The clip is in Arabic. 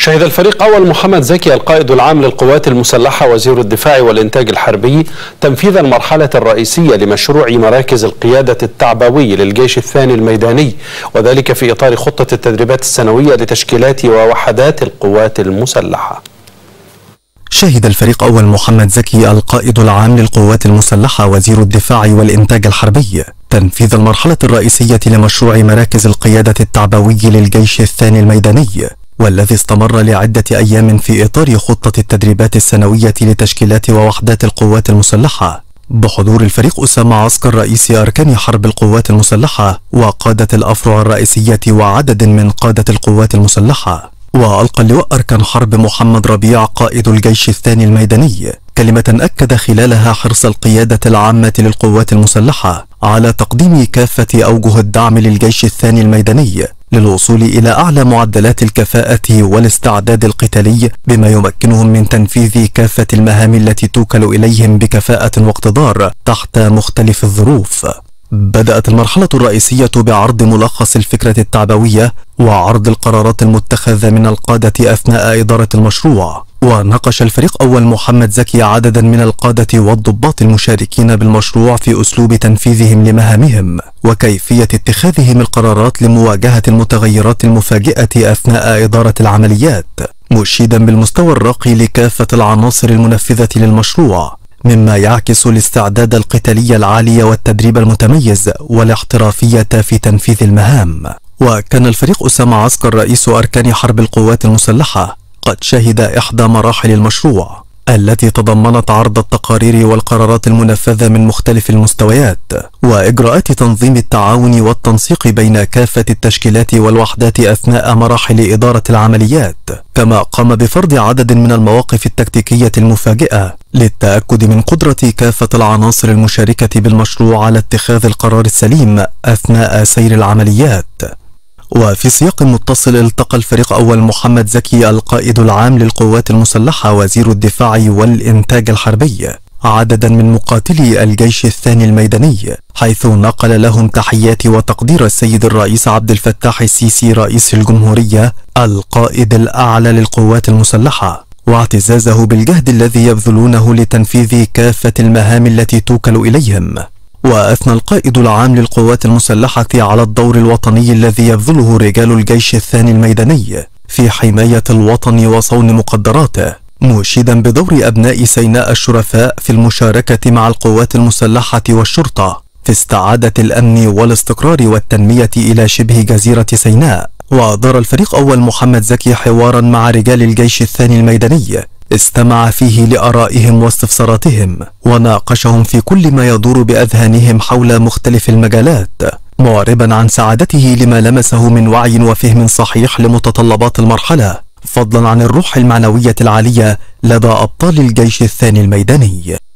شهد الفريق أول محمد زكي القائد العام للقوات المسلحة وزير الدفاع والإنتاج الحربي تنفيذ المرحلة الرئيسية لمشروع مراكز القيادة التعبوي للجيش الثاني الميداني، وذلك في إطار خطة التدريبات السنوية لتشكيلات ووحدات القوات المسلحة. شهد الفريق أول محمد زكي القائد العام للقوات المسلحة وزير الدفاع والإنتاج الحربي تنفيذ المرحلة الرئيسية لمشروع مراكز القيادة التعبوي للجيش الثاني الميداني، والذي استمر لعدة أيام في إطار خطة التدريبات السنوية لتشكيلات ووحدات القوات المسلحة، بحضور الفريق أسامة عسكر رئيس أركان حرب القوات المسلحة وقادة الأفرع الرئيسية وعدد من قادة القوات المسلحة. وألقى اللواء أركان حرب محمد ربيع قائد الجيش الثاني الميداني كلمة أكد خلالها حرص القيادة العامة للقوات المسلحة على تقديم كافة أوجه الدعم للجيش الثاني الميداني للوصول إلى أعلى معدلات الكفاءة والاستعداد القتالي، بما يمكنهم من تنفيذ كافة المهام التي توكل إليهم بكفاءة واقتدار تحت مختلف الظروف. بدأت المرحلة الرئيسية بعرض ملخص الفكرة التعبوية وعرض القرارات المتخذة من القادة أثناء إدارة المشروع، وناقش الفريق أول محمد زكي عددا من القادة والضباط المشاركين بالمشروع في أسلوب تنفيذهم لمهامهم وكيفية اتخاذهم القرارات لمواجهة المتغيرات المفاجئة أثناء إدارة العمليات، مشيدا بالمستوى الراقي لكافة العناصر المنفذة للمشروع، مما يعكس الاستعداد القتالي العالي والتدريب المتميز والاحترافية في تنفيذ المهام. وكان الفريق أسامة عسكر رئيس أركان حرب القوات المسلحة قد شهد إحدى مراحل المشروع التي تضمنت عرض التقارير والقرارات المنفذة من مختلف المستويات وإجراءات تنظيم التعاون والتنسيق بين كافة التشكيلات والوحدات أثناء مراحل إدارة العمليات، كما قام بفرض عدد من المواقف التكتيكية المفاجئة للتأكد من قدرة كافة العناصر المشاركة بالمشروع على اتخاذ القرار السليم أثناء سير العمليات. وفي سياق متصل التقى الفريق أول محمد زكي القائد العام للقوات المسلحة وزير الدفاع والإنتاج الحربي عددا من مقاتلي الجيش الثاني الميداني، حيث نقل لهم تحيات وتقدير السيد الرئيس عبد الفتاح السيسي رئيس الجمهورية القائد الأعلى للقوات المسلحة، واعتزازه بالجهد الذي يبذلونه لتنفيذ كافة المهام التي توكل إليهم. وأثنى القائد العام للقوات المسلحة على الدور الوطني الذي يبذله رجال الجيش الثاني الميداني في حماية الوطن وصون مقدراته، مشيدا بدور أبناء سيناء الشرفاء في المشاركة مع القوات المسلحة والشرطة في استعادة الأمن والاستقرار والتنمية إلى شبه جزيرة سيناء. وأدار الفريق أول محمد زكي حوارا مع رجال الجيش الثاني الميداني استمع فيه لآرائهم واستفساراتهم وناقشهم في كل ما يدور بأذهانهم حول مختلف المجالات، معربا عن سعادته لما لمسه من وعي وفهم صحيح لمتطلبات المرحلة، فضلا عن الروح المعنوية العالية لدى أبطال الجيش الثاني الميداني.